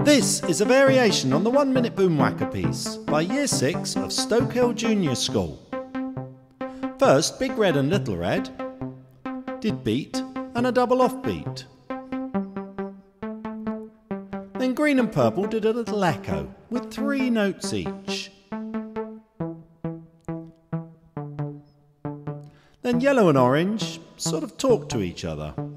This is a variation on the 1 Minute Boomwhacker piece by Year 6 of Stoke Hill Junior School. First, Big Red and Little Red did beat and a double offbeat. Then Green and Purple did a little echo with 3 notes each. Then Yellow and Orange sort of talked to each other.